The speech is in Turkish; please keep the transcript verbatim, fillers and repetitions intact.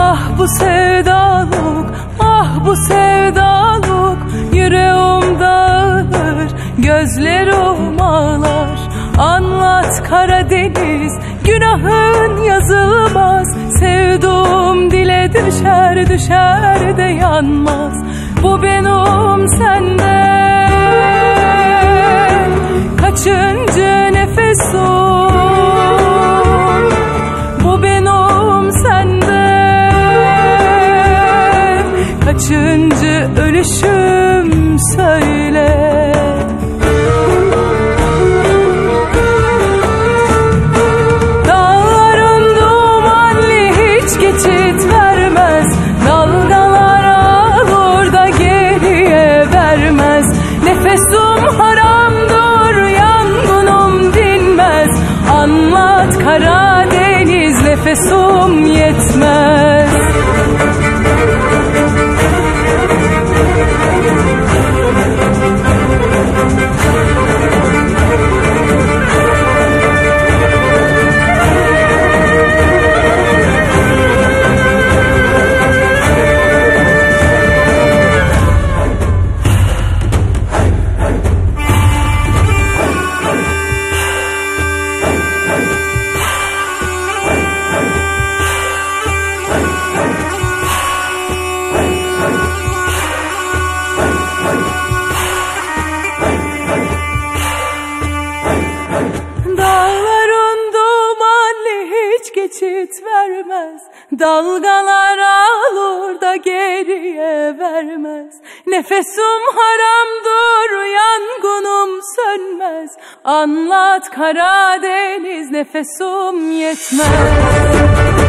Ah bu sevdalık, ah bu sevdalık, yüreğim dağılır, gözlerim ağlar. Anlat Karadeniz, günahın yazılmaz. Sevduğum dile düşer, düşer de yanmaz. Bu benim senden kaçıncı nefesim? Bu benim senden kaçıncı ölüşüm söyle. Geçit vermez, dalgalar alır da geriye vermez. Nefesim haramdır, yangınım dinmez. Anlat Karadeniz, nefesim yetmez. Dağların dumanı hiç geçit vermez. Dalgalar alır da geriye vermez. Nefesim haramdır, yangınım sönmez. Anlat Karadeniz, nefesim yetmez.